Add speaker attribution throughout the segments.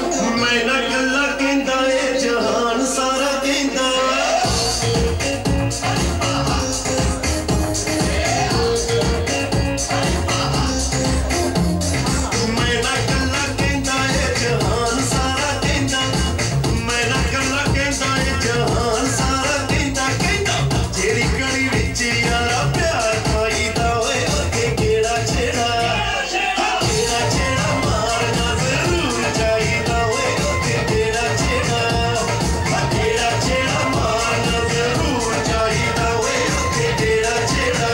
Speaker 1: मैं ना कल्ला कहंदा ए जहान सारा कहंदा मैं ना कल्ला कहंदा ए जहान सारा कहंदा मैं ना कल्ला कहंदा ए जहान सारा कहंदा कहंदा जेड़ी कड़ी विच यारा प्यार पाईदा ओए ओते केड़ा छेड़ा केड़ा छेड़ा मारना जरूर चाहिदा ओए ओते केड़ा छेड़ा केड़ा छेड़ा मारना जरूर चाहिदा ओए ओते केड़ा छेड़ा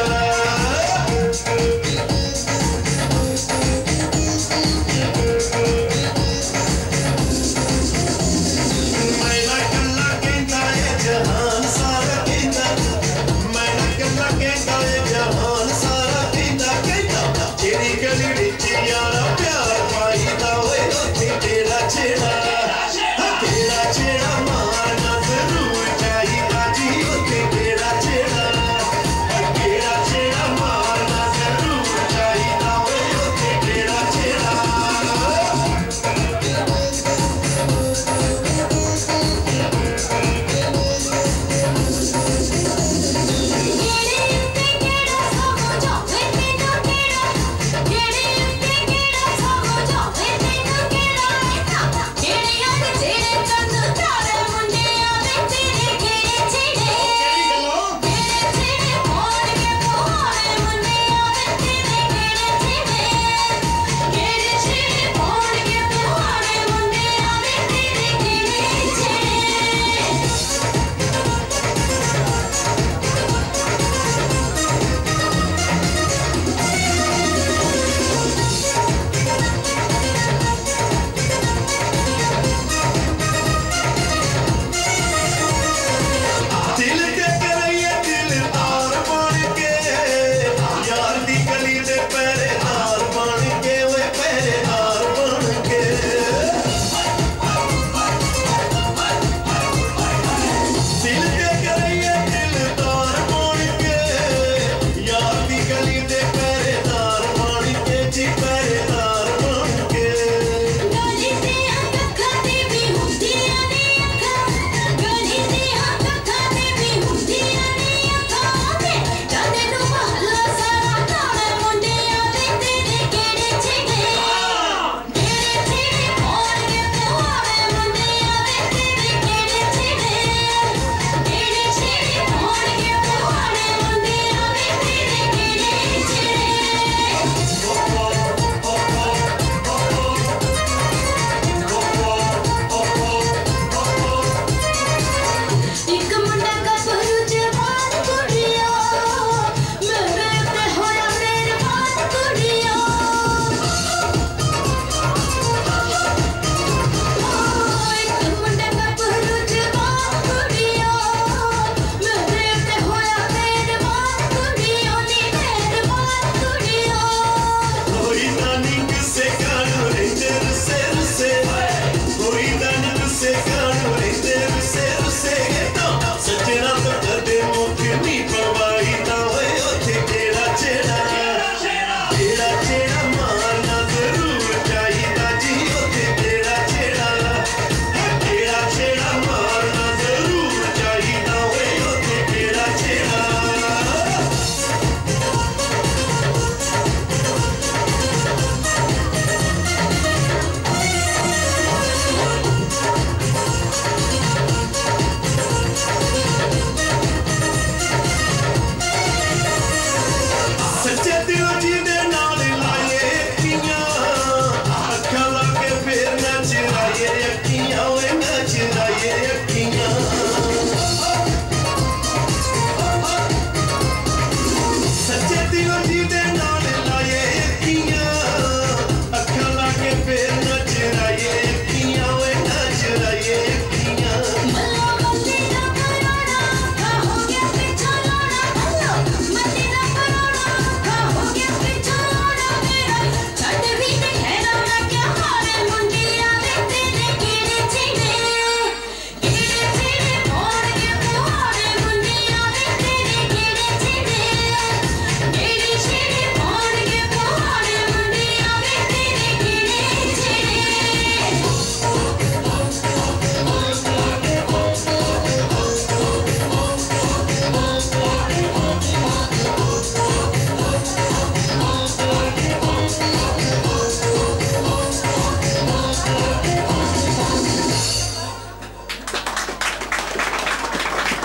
Speaker 1: मैं ना कल्ला कहंदा ए जहान सारा कहंदा मैं ना कल्ला कहंदा ए जहान सारा कहंदा कहंदा जेड़ी गली विच यारा प्यार पाईदा ओए ओते केड़ा छेड़ा केड़ा छेड़ा मारना जरूर चाहिदा जी ओते केड़ा छेड़ा मारना जरूर चाहिदा ओए ओते केड़ा छेड़ा
Speaker 2: Get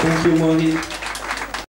Speaker 2: Thank you, Mohit.